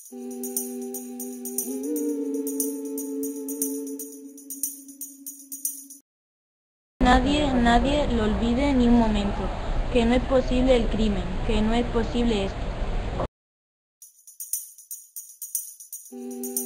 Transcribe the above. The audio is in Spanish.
Nadie lo olvide ni un momento, que no es posible el crimen, que no es posible esto.